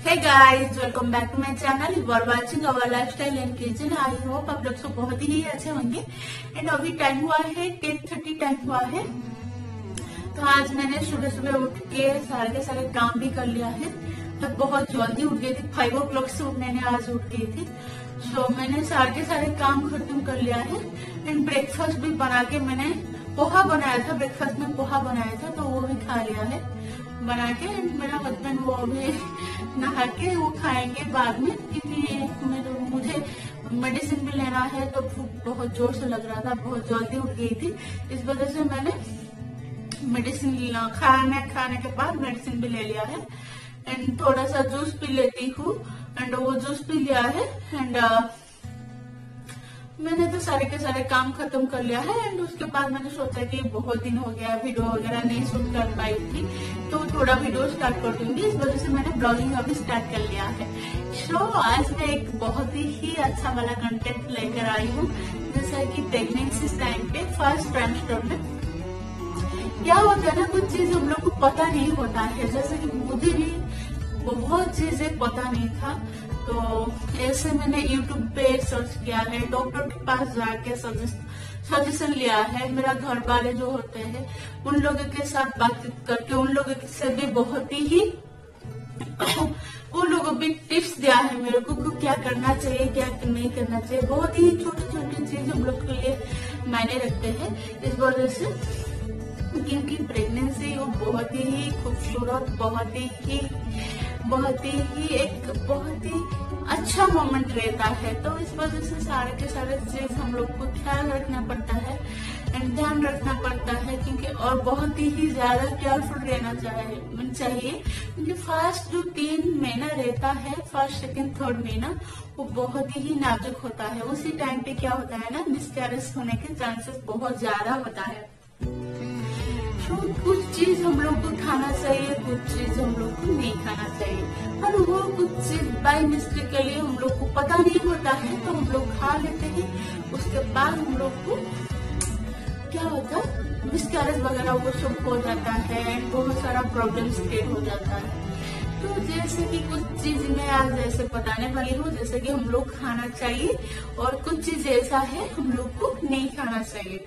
Hey guys, welcome back to my channel. You are watching our lifestyle and kitchen. I hope आप लोग सब बहुत ही अच्छे होंगे। एंड अभी टाइम हुआ है 10:30 टाइम हुआ है। तो आज मैंने सुबह सुबह उठ के सारे काम भी कर लिया है। तो बहुत जल्दी उठ गई थी, 5 o'clock से मैंने आज उठ गई थी। सो मैंने सारे काम खत्म कर लिया है। एंड ब्रेकफास्ट भी बना के मैंने पोहा बनाया था, ब्रेकफास्ट में पोहा बनाया था तो वो भी खा लिया है बना के। मेरा हस्बैंड वो अभी नहा के वो खाएंगे बाद में, क्योंकि मुझे मेडिसिन भी लेना है तो बहुत जोर से लग रहा था, बहुत जल्दी उठ गई थी, इस वजह से मैंने मेडिसिन खाने के बाद मेडिसिन भी ले लिया है। एंड थोड़ा सा जूस पी लेती हूँ। एंड वो जूस पी लिया है। एंड मैंने तो सारे काम खत्म कर लिया है। एंड उसके बाद मैंने सोचा कि बहुत दिन हो गया वीडियो वगैरह नहीं शूट कर पाई थी, तो थोड़ा वीडियो स्टार्ट कर दूंगी, इस वजह से मैंने ब्लॉगिंग अभी स्टार्ट कर लिया है। सो आज मैं एक बहुत ही अच्छा वाला कंटेंट लेकर आई हूँ, जैसा कि प्रेगनेंसी टाइम पे फर्स्ट ट्राइमेस्टर में क्या होता है ना, कुछ चीज हम लोग को पता नहीं होता है। जैसे कि मुझे भी बहुत चीजें पता नहीं था, तो ऐसे मैंने YouTube पे सर्च किया है, डॉक्टर के पास जाके सजेशन लिया है। मेरा घर वाले जो होते हैं उन लोगों के साथ बातचीत करके उन लोगों से भी बहुत ही उन लोगों भी टिप्स दिया है मेरे को क्या करना चाहिए क्या नहीं करना चाहिए। बहुत ही छोटी चीज हम लोग के लिए मायने रखते हैं, इस वजह से क्योंकि प्रेगनेंसी वो बहुत ही खूबसूरत, बहुत ही अच्छा मोमेंट रहता है। तो इस वजह से सारे के सारे चीज हम लोग को ख्याल रखना पड़ता है एंड ध्यान रखना पड़ता है, क्योंकि और बहुत ही ज्यादा केयरफुल रहना चाहिए क्योंकि फर्स्ट जो 3 महीना रहता है, फर्स्ट सेकंड थर्ड महीना, वो बहुत ही नाजुक होता है। उसी टाइम पे क्या होता है ना, मिसकैरेज होने के चांसेस बहुत ज्यादा होता है। तो कुछ चीज हम लोग को खाना चाहिए, कुछ चीज हम लोग को नहीं खाना चाहिए, और वो कुछ चीज बाय मिस्टेक के लिए हम लोग को पता नहीं होता है तो हम लोग खा लेते हैं। उसके बाद हम लोग को क्या होता है, मिसकैरेज वगैरह वो सब हो जाता है, बहुत सारा प्रॉब्लम क्रिएट हो जाता है। तो जैसे कि कुछ चीज मैं आज ऐसे बताने वाली हूँ, जैसे कि हम लोग खाना चाहिए और कुछ चीज ऐसा है हम लोग को नहीं खाना चाहिए।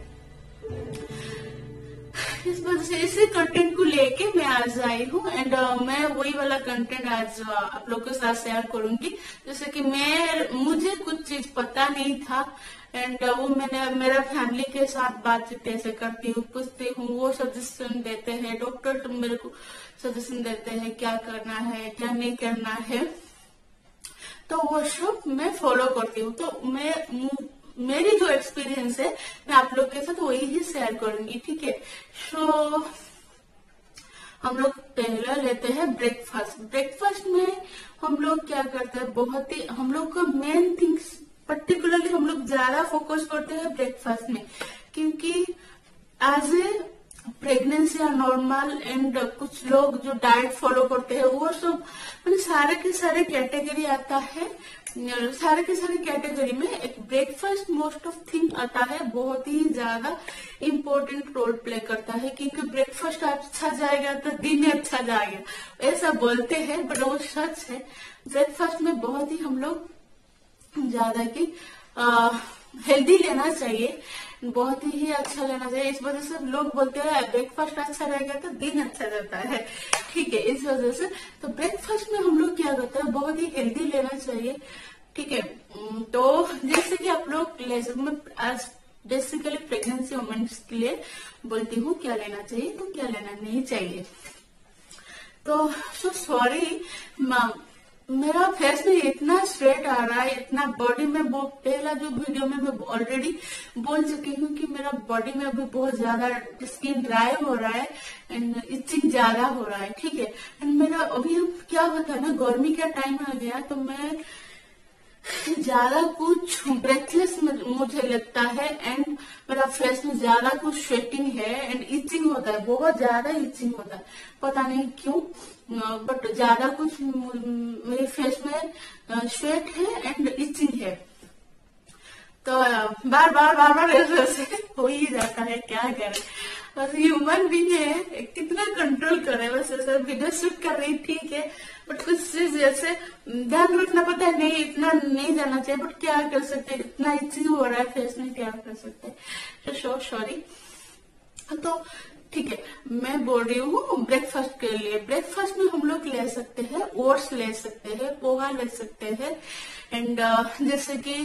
इस वजह से इसी कंटेंट को लेके मैं आज आई हूँ। एंड मैं वही वाला कंटेंट आज आप लोगों के साथ शेयर करूंगी। जैसे कि मुझे कुछ चीज पता नहीं था, एंड वो मैंने मेरा फैमिली के साथ बातचीत ऐसे करती हूँ, पूछती हूँ, वो सजेशन देते हैं, डॉक्टर मेरे को सजेशन देते हैं क्या करना है क्या नहीं करना है, तो वो सब मैं फॉलो करती हूँ। तो मेरी जो एक्सपीरियंस है मैं आप लोग के साथ वही ही शेयर करूंगी, ठीक है। सो हम लोग पहला लेते हैं ब्रेकफास्ट। ब्रेकफास्ट में हम लोग क्या करते हैं, बहुत ही हम लोग का मेन थिंग्स पर्टिकुलरली हम लोग ज्यादा फोकस करते हैं ब्रेकफास्ट में, क्योंकि एज ए प्रेगनेंसी या नॉर्मल एंड कुछ लोग जो डाइट फॉलो करते हैं वो सब मैंने सारे के सारे कैटेगरी आता है। सारे के सारे कैटेगरी में एक ब्रेकफास्ट मोस्ट ऑफ थिंग आता है, बहुत ही ज्यादा इम्पोर्टेंट रोल प्ले करता है, क्योंकि ब्रेकफास्ट अच्छा जाएगा तो दिन अच्छा जाएगा, ऐसा बोलते हैं बट वो सच है। ब्रेकफास्ट में बहुत ही हम लोग ज्यादा की हेल्दी लेना चाहिए, बहुत ही अच्छा लेना चाहिए। इस वजह से लोग बोलते हैं ब्रेकफास्ट अच्छा रहेगा तो दिन अच्छा जाता है, ठीक है। इस वजह से तो ब्रेकफास्ट में हम लोग क्या करते हैं, बहुत ही हेल्दी लेना चाहिए, ठीक है। तो जैसे कि आप लोग मैं आज बेसिकली प्रेगनेंसी वुमेन्स के लिए बोलती हूँ क्या लेना चाहिए तो क्या लेना नहीं चाहिए। तो सॉरी मेरा फेस में इतना स्वेट आ रहा है, इतना बॉडी में, वो पहला जो वीडियो में मैं ऑलरेडी बोल चुकी हूँ कि मेरा बॉडी में अभी बहुत ज्यादा स्किन ड्राई हो रहा है एंड इचिंग ज्यादा हो रहा है, ठीक है। एंड मेरा अभी क्या होता है ना, गर्मी का टाइम आ गया तो मैं ज्यादा कुछ ब्रेथलेस मुझे लगता है एंड मेरा फेस में ज्यादा कुछ स्वेटिंग है एंड इचिंग होता है, बहुत ज्यादा इचिंग होता है, पता नहीं क्यों, बट ज्यादा कुछ मेरे फेस में स्वेट है एंड इचिंग है। तो बार ऐसे हो ही जाता है, क्या करें, बस ह्यूमन बीइंग है, कितना कंट्रोल करे। बस ऐसा वीडियो शूट कर रही, ठीक है, बट कुछ चीज जैसे ध्यान रखना पड़ता है, नहीं इतना नहीं जाना चाहिए, बट क्या कर सकते हैं, इतना चीज हो रहा है फेस में, क्या कर सकते हैं, तो सो सॉरी। तो ठीक है, मैं बोल रही हूँ ब्रेकफास्ट के लिए। ब्रेकफास्ट में हम लोग ले सकते हैं, ओट्स ले सकते हैं, पोहा ले सकते हैं, एंड जैसे कि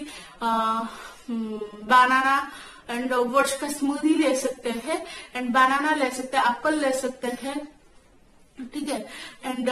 बनाना एंड ओट्स का स्मूदी ले सकते हैं, एंड बनाना ले सकते हैं, एप्पल ले सकते हैं, ठीक है, एंड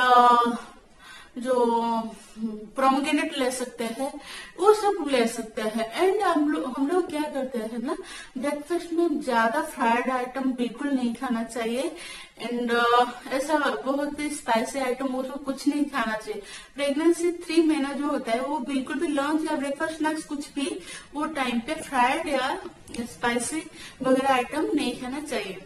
जो प्रोमोग्रेनेट ले सकते हैं, वो सब ले सकते हैं। एंड हम लोग क्या करते हैं ना, ब्रेकफास्ट में ज्यादा फ्राइड आइटम बिल्कुल नहीं खाना चाहिए, एंड ऐसा बहुत ही स्पाइसी आइटम वो सब कुछ नहीं खाना चाहिए। प्रेगनेंसी 3 महीना जो होता है वो बिल्कुल भी लंच या ब्रेकफास्ट स्नैक्स कुछ भी वो टाइम पे फ्राइड या स्पाइसी वगैरह आइटम नहीं खाना चाहिए।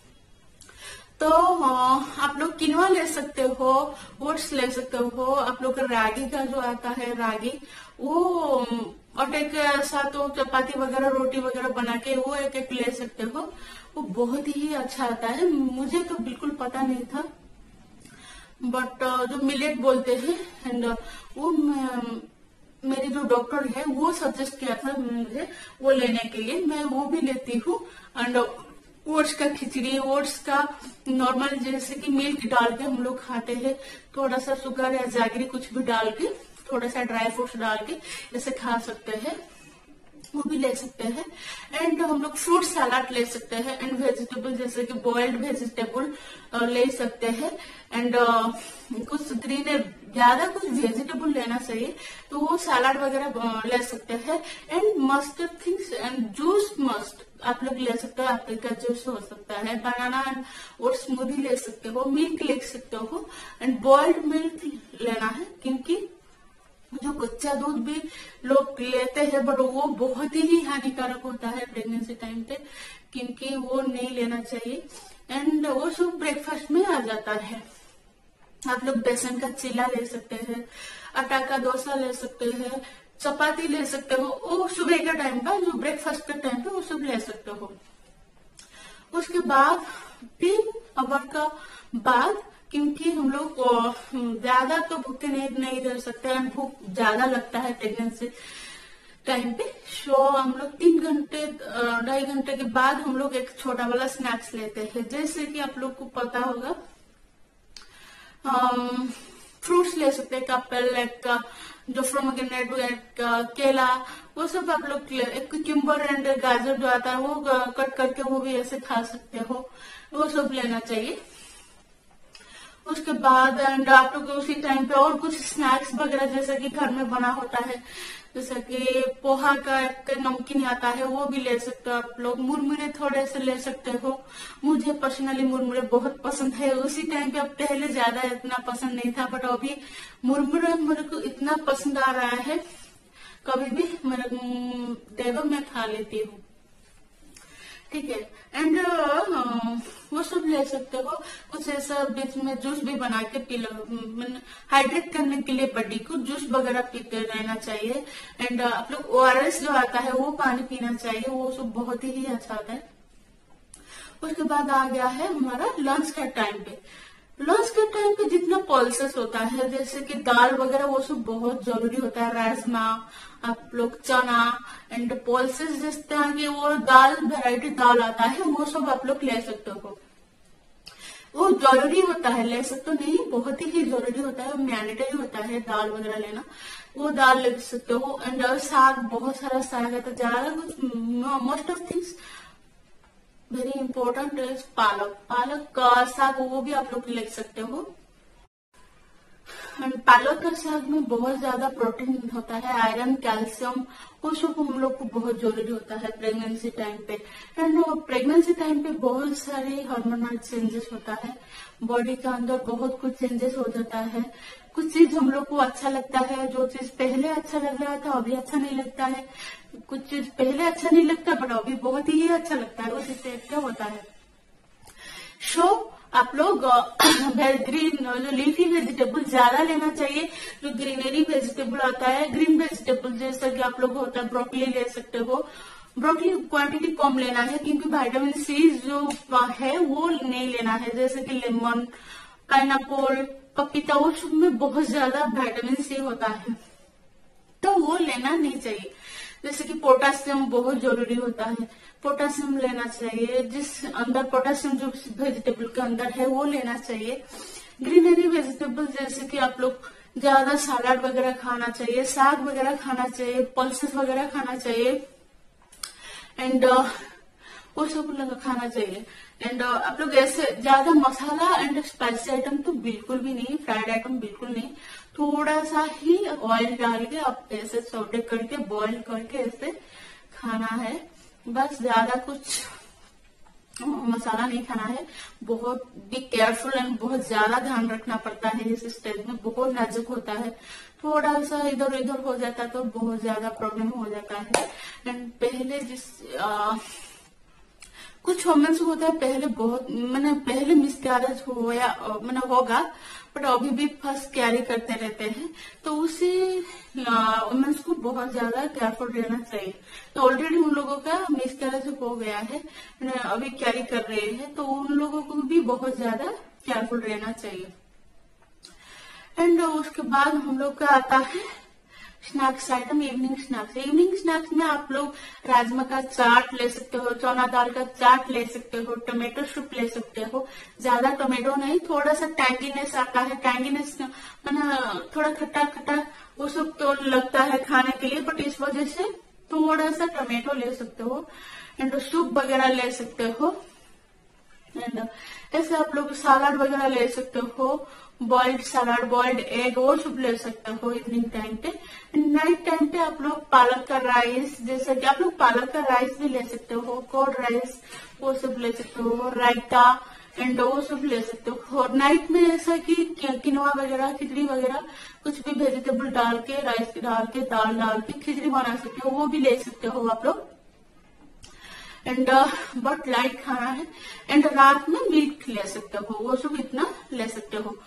तो आप लोग किनवा ले सकते हो, ओट्स ले सकते हो, आप लोग रागी का जो आता है रागी, वो आटे के साथ वो चपाती वगैरह रोटी वगैरह बना के वो एक एक ले सकते हो, वो बहुत ही अच्छा आता है। मुझे तो बिल्कुल पता नहीं था, बट जो मिलेट बोलते हैं, एंड वो मेरी जो डॉक्टर है वो सजेस्ट किया था मुझे वो लेने के लिए, मैं वो भी लेती हूँ। एंड ओट्स का खिचड़ी, ओट्स का नॉर्मल जैसे कि मिल्क डाल के हम लोग खाते हैं, थोड़ा सा शुगर या जागरी कुछ भी डाल के, थोड़ा सा ड्राई फ्रूट्स डाल के ऐसे खा सकते हैं, वो भी ले सकते हैं। एंड हम लोग फ्रूट सलाद ले सकते हैं, एंड वेजिटेबल जैसे कि बॉइल्ड वेजिटेबल ले सकते हैं, एंड कुछ ग्रीन ज्यादा कुछ वेजिटेबल लेना चाहिए, तो वो सलाद वगैरह ले सकते हैं। And must things and juice must आप लोग ले सकते हो, एप्पल का जूस हो सकता है, बनाना और स्मूदी ले सकते हो, मिल्क ले सकते हो, एंड बॉइल्ड मिल्क लेना है, क्योंकि जो कच्चा दूध भी लोग लेते हैं बट वो बहुत ही हानिकारक होता है प्रेगनेंसी टाइम पे, क्योंकि वो नहीं लेना चाहिए। एंड वो सब ब्रेकफास्ट में आ जाता है। आप लोग बेसन का चीला ले सकते हैं, आटा का डोसा ले सकते हैं, चपाती ले सकते हो, वो सुबह का टाइम पर जो ब्रेकफास्ट के टाइम पे वो सब ले सकते हो। उसके बाद 3 आवर का बाद, क्योंकि हम लोग ज्यादा तो भूखे नहीं रह सकते हैं, भूख ज्यादा लगता है प्रेगनेंसी टाइम पे, सो हम लोग 3 घंटे 2.5 घंटे के बाद हम लोग एक छोटा वाला स्नैक्स लेते हैं। जैसे कि आप लोग को पता होगा फ्रूट्स ले सकते हैं, एप्पल का जो प्रोमोग्रेनेट का केला, वो सब आप लोग एक क्यूकम्बर एंड गाजर जो आता है वो कट करके वो भी ऐसे खा सकते हो, वो सब लेना चाहिए। उसके बाद एंड आप लोग उसी टाइम पे और कुछ स्नैक्स वगैरह जैसे कि घर में बना होता है, जैसे कि पोहा का एक नमकीन आता है वो भी ले सकते हो आप लोग। मुरमुरे थोड़े से ले सकते हो, मुझे पर्सनली मुरमुरे बहुत पसंद है। उसी टाइम पे अब पहले ज्यादा इतना पसंद नहीं था, बट अभी मुरमुरे मेरे को इतना पसंद आ रहा है, कभी भी मेरे दे दो मैं खा लेती हूँ, ठीक है। एंड वो सब ले सकते हो। कुछ ऐसा बीच में जूस भी बना के पी लो, हाइड्रेट करने के लिए बॉडी को जूस वगैरह पीते रहना चाहिए। एंड आप लोग ORS जो आता है वो पानी पीना चाहिए, वो सब बहुत ही अच्छा होता है। उसके बाद आ गया है हमारा लंच के टाइम पे। लंच के टाइम पे जितना पल्सेस होता है, जैसे कि दाल वगैरह वो सब बहुत जरूरी होता है, राजमा आप लोग चना एंड पल्सेस जिस तरह की वो दाल वेराइटी दाल आता है वो सब आप लोग ले सकते हो। वो जरूरी होता है, ले सकते नहीं, बहुत ही जरूरी होता है, मैंडेटरी होता है दाल वगैरह लेना, वो दाल ले सकते हो। एंड साग, बहुत सारा साग है, तो ज्यादा कुछ most of things very important is पालक का साग, वो भी आप लोग ले सकते हो। पालक का साग में बहुत ज्यादा प्रोटीन होता है, आयरन, कैल्शियम, वो सब हम लोग को बहुत जरूरी होता है प्रेगनेंसी टाइम पे। एंड प्रेगनेंसी टाइम पे बहुत सारे हार्मोनल चेंजेस होता है, बॉडी का अंदर बहुत कुछ चेंजेस हो जाता है। कुछ चीज हम लोग को अच्छा लगता है, जो चीज पहले अच्छा लग रहा था अभी अच्छा नहीं लगता है, कुछ चीज पहले अच्छा नहीं लगता बट अभी बहुत ही अच्छा लगता है, उसी टाइप का होता है। सो आप लोग ग्रीन जो लीफी वेजिटेबल ज्यादा लेना चाहिए, जो ग्रीनरी वेजिटेबल आता है, ग्रीन वेजिटेबल जैसा कि आप लोग होता है ब्रोकली ले सकते हो। ब्रोकली क्वांटिटी कम लेना है, क्योंकि विटामिन सी जो है वो नहीं लेना है, जैसे कि लेमन, पाइनएप्पल, पपीता, वो सब में बहुत ज्यादा विटामिन सी होता है, तो वो लेना नहीं चाहिए। जैसे कि पोटासियम बहुत जरूरी होता है, पोटासियम लेना चाहिए, जिस अंदर पोटासियम जो वेजिटेबल के अंदर है वो लेना चाहिए। ग्रीनरी वेजिटेबल जैसे कि आप लोग ज्यादा सलाद वगैरह खाना चाहिए, साग वगैरह खाना चाहिए, पल्सेस वगैरह खाना चाहिए, एंड वो सब खाना चाहिए। एंड आप लोग ऐसे ज्यादा मसाला एंड स्पाइसी आइटम तो बिल्कुल भी नहीं, फ्राइड आइटम बिल्कुल नहीं, थोड़ा सा ही ऑयल डाल के आप ऐसे सौटे करके बॉईल करके ऐसे खाना है, बस ज्यादा कुछ मसाला नहीं खाना है। बहुत बी केयरफुल एंड बहुत ज्यादा ध्यान रखना पड़ता है इस स्टेज में, बहुत नाजुक होता है, थोड़ा सा इधर उधर हो जाता है तो बहुत ज्यादा प्रॉब्लम हो जाता है। एंड पहले कुछ वुमेन्स को होता है पहले बहुत पहले मिसकैरेज हो या होगा, बट अभी भी फर्स्ट कैरी करते रहते हैं, तो उसी वुमेन्स को बहुत ज्यादा केयरफुल रहना चाहिए। तो ऑलरेडी उन लोगों का मिसकैरेज हो गया है, अभी कैरी कर रहे हैं, तो उन लोगों को भी बहुत ज्यादा केयरफुल रहना चाहिए। एंड उसके बाद हम लोग का आता है snacks item, evening snacks. Evening snacks में आप लोग राजमा का चाट ले सकते हो, चना दाल का चाट ले सकते हो, टोमेटो सूप ले सकते हो। ज्यादा टोमेटो नहीं, थोड़ा सा टैंगीनेस आता है, टैंगीनेस थोड़ा खट्टा खट्टा वो सब तो लगता है खाने के लिए, बट इस वजह से थोड़ा सा टोमेटो ले सकते हो, एंड सूप वगैरह ले सकते हो। एंड ऐसे आप लोग सलाद वगैरह ले सकते हो, बॉइल्ड सलाद, बॉइल्ड एग, वो सब ले सकते हो इवनिंग टाइम पे। नाइट टाइम पे आप लोग पालक का राइस, जैसे कि आप लोग पालक का राइस भी ले सकते हो, कोल्ड राइस वो सब ले सकते हो, रायता एंड वो सब ले सकते हो। और नाइट में ऐसा कि किनवा वगैरह, खिचड़ी वगैरह कुछ भी वेजिटेबल डाल के, राइस डाल के, दाल डाल के खिचड़ी बना सकते हो, वो भी ले सकते हो आप लोग। एंड बहुत लाइट खाना है। एंड रात में मीट ले सकते हो, वो सब इतना ले सकते हो।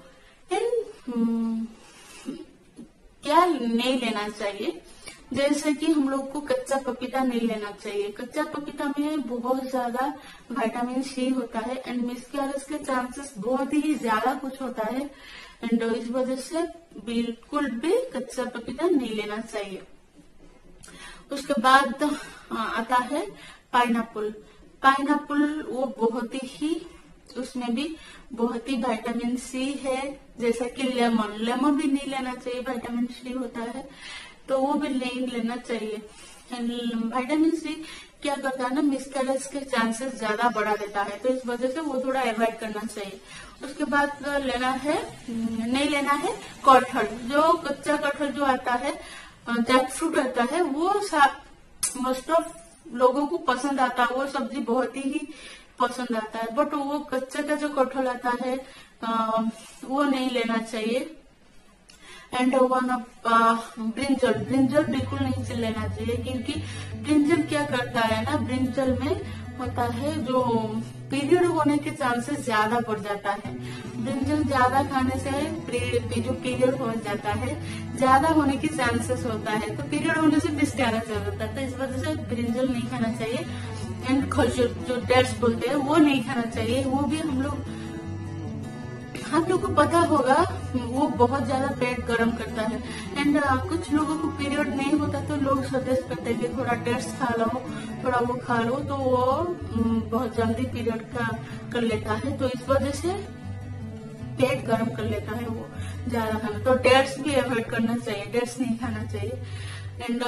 एंड क्या नहीं लेना चाहिए, जैसे कि हम लोग को कच्चा पपीता नहीं लेना चाहिए। कच्चा पपीता में बहुत ज्यादा विटामिन सी होता है, एंड मिसकैरेज के चांसेस बहुत ही ज्यादा कुछ होता है, एंड इस वजह से बिल्कुल भी कच्चा पपीता नहीं लेना चाहिए। उसके बाद आता है पाइनएप्पल। पाइनएप्पल वो बहुत ही, उसमें भी बहुत ही विटामिन सी है, जैसा कि लेमन भी नहीं लेना चाहिए, विटामिन सी होता है, तो वो भी नहीं लेना चाहिए। विटामिन सी क्या करता है ना, मिसकैरेज के चांसेस ज्यादा बढ़ा देता है, तो इस वजह से वो थोड़ा अवॉइड करना चाहिए। उसके बाद नहीं लेना है कटहल, जो कच्चा कटहल जो आता है, जैक फ्रूट आता है, वो मोस्ट ऑफ लोगों को पसंद आता है, वो सब्जी बहुत ही पसंद आता है, बट वो कच्चा का जो कटहल आता है वो नहीं लेना चाहिए। एंड ब्रिंजल बिल्कुल नहीं लेना चाहिए, क्योंकि ब्रिंजल क्या करता है ना, ब्रिंजल में होता है जो पीरियड होने के चांसेस ज्यादा बढ़ जाता है। ब्रिंजल ज्यादा खाने से जो पीरियड हो जाता है ज्यादा होने की चांसेस होता है, तो पीरियड होने से मिसकैरेज हो जाता है, तो इस वजह से ब्रिंजल नहीं खाना चाहिए। एंड खजूर जो डेट्स बोलते हैं वो नहीं खाना चाहिए, वो भी हम लोग को पता होगा वो बहुत ज्यादा पेट गर्म करता है। एंड कुछ लोगों को पीरियड नहीं होता तो लोग सजेस्ट करते हैं कि थोड़ा डेट्स खा लो, थोड़ा वो खा लो, तो वो बहुत जल्दी पीरियड का कर लेता है, तो इस वजह से पेट गर्म कर लेता है वो ज्यादा खाना, तो डेट्स भी अवॉइड करना चाहिए, डेट्स नहीं खाना चाहिए। एंड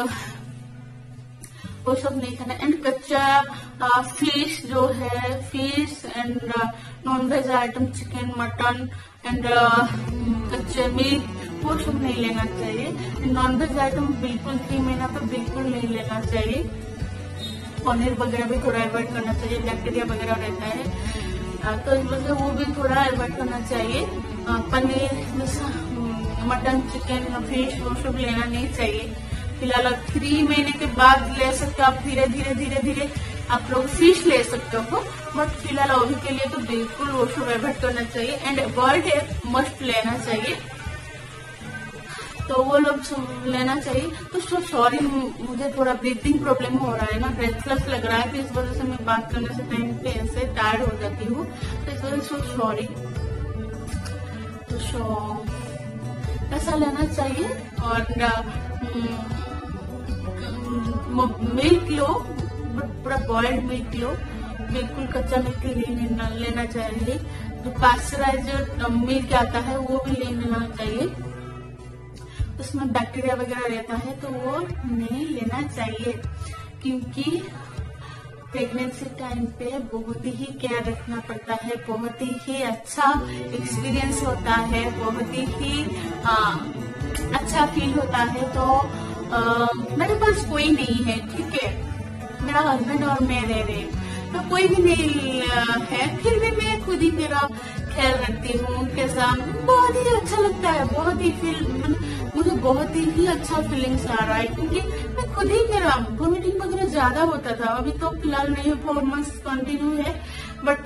वो सब नहीं खाना। एंड कच्चा फिश जो है, fish and non veg item, chicken, mutton and कच्चे मीट, वो सब नहीं लेना चाहिए। नॉन वेज आइटम बिल्कुल 3 महीना तो बिल्कुल नहीं लेना चाहिए। पनीर वगैरह भी थोड़ा अवॉइड करना चाहिए, बैक्टीरिया वगैरह रहता है, तो इस वजह से वो भी थोड़ा अवॉइड करना चाहिए। पनीर, मटन, चिकन, फिश वो सब लेना नहीं चाहिए। फिलहाल 3 महीने के बाद ले सकते हो आप, धीरे धीरे आप लोग फिश ले सकते हो, बट फिलहाल अभी के लिए तो बिल्कुल वो सब अवॉइड करना चाहिए। एंड बर्ड एग मस्ट लेना चाहिए, तो वो लोग लेना चाहिए। तो सॉरी, मुझे थोड़ा ब्रीथिंग प्रॉब्लम हो रहा है ना, ब्रेथलेस लग रहा है, तो इस वजह से मैं बात करने से टाइम पे ऐसे टायर्ड हो जाती हूँ, तो इस वजह से सॉरी। तो तो ऐसा लेना चाहिए। और मिल्क लो, पूरा बॉइल्ड मिल्क लो, बिल्कुल कच्चा मिल्क नहीं लेना चाहिए। जो पास्चराइज्ड मिल्क आता है वो भी लेना चाहिए, उसमें बैक्टीरिया वगैरह रहता है तो वो नहीं लेना चाहिए। क्योंकि प्रेगनेंसी टाइम पे बहुत ही केयर रखना पड़ता है, बहुत ही अच्छा एक्सपीरियंस होता है, बहुत ही अच्छा फील होता है। तो मेरे पास कोई नहीं है, ठीक है, मेरा हस्बैंड और मैं रह रहे, तो कोई भी नहीं है, फिर भी मैं खुद ही मेरा ख्याल रखती हूँ उनके साथ। बहुत ही अच्छा लगता है, बहुत ही मुझे बहुत ही अच्छा फीलिंग्स आ रहा है, क्योंकि मैं खुद ही मेरा वोमिटिंग वगैरह ज्यादा होता था। अभी तो फिलहाल नहीं, 4 मंथ्स कंटिन्यू है, बट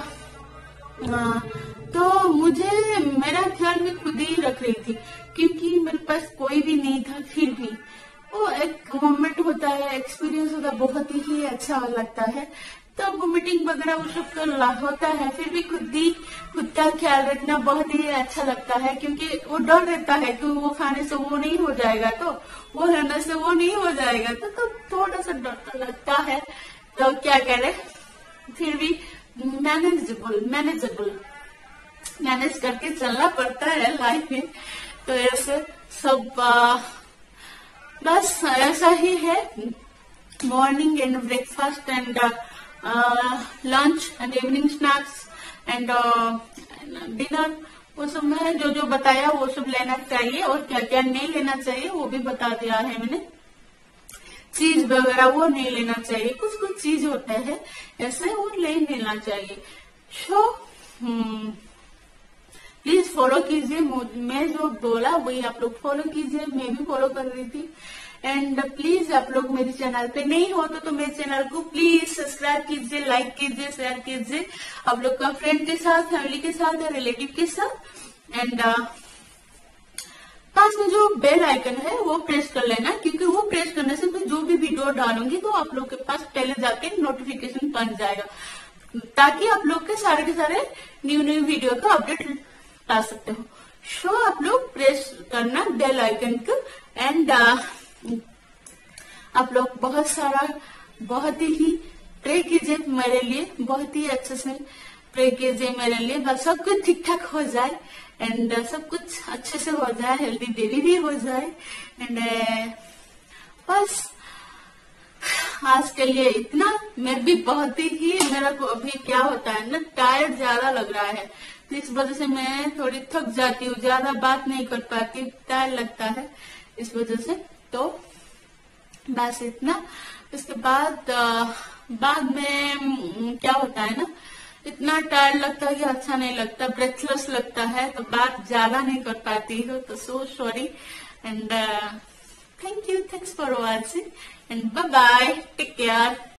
तो मुझे मेरा ख्याल मैं खुद ही रख रही थी, क्योंकि मेरे पास कोई भी नहीं था। फिर भी वो एक मोमेंट होता है, एक्सपीरियंस होता है, बहुत ही अच्छा लगता है। तो वोमिटिंग वगैरह वो सब तो होता है, फिर भी खुद का ख्याल रखना बहुत ही अच्छा लगता है, क्योंकि वो डर रहता है कि वो खाने से वो नहीं हो जाएगा, तो वो रहने से वो नहीं हो जाएगा, तो थोड़ा सा डर तो लगता है। तो क्या करे, फिर भी मैनेज करके चलना पड़ता है लाइफ में। तो ऐसे सब बस ऐसा ही है। Morning and breakfast and lunch and evening snacks and dinner, वो सब में जो बताया वो सब लेना चाहिए, और क्या क्या नहीं लेना चाहिए वो भी बता दिया है मैंने। चीज वगैरह वो नहीं लेना चाहिए, कुछ चीज होते हैं ऐसे वो नहीं लेना चाहिए। सो प्लीज फॉलो कीजिए, मैं जो बोला वही आप लोग फॉलो कीजिए, मैं भी फॉलो कर रही थी। एंड प्लीज आप लोग मेरे चैनल पे नहीं हो तो मेरे चैनल को प्लीज सब्सक्राइब कीजिए, लाइक कीजिए, शेयर कीजिए आप लोग का फ्रेंड के साथ, फैमिली के साथ या रिलेटिव के साथ। एंड पास में जो बेल आइकन है वो प्रेस कर लेना, क्योंकि वो प्रेस करने से मैं जो भी वीडियो डालूंगी तो आप लोग के पास पहले जाके नोटिफिकेशन बन जाएगा, ताकि आप लोग के सारे न्यू वीडियो का अपडेट ला सकते हो। सो आप लोग प्रेस करना बेल आइकन को। एंड आप लोग बहुत ही प्रे कीजिए मेरे लिए, बहुत ही अच्छे से प्रे कीजिए मेरे लिए, बस सब कुछ ठीक ठाक हो जाए एंड सब कुछ अच्छे से हो जाए, हेल्दी बेबी भी हो जाए। एंड बस आज के लिए इतना। मैं भी बहुत ही मेरा को अभी क्या होता है ना, टायर्ड ज्यादा लग रहा है, तो इस वजह से मैं थोड़ी थक जाती हूँ, ज्यादा बात नहीं कर पाती, टायर्ड लगता है इस वजह से। तो बस इतना। इसके बाद में क्या होता है ना, इतना टायर्ड लगता है कि अच्छा नहीं लगता, ब्रेथलेस लगता है, तो बात ज्यादा नहीं कर पाती हो, तो so sorry. And thanks for watching and bye bye, take care.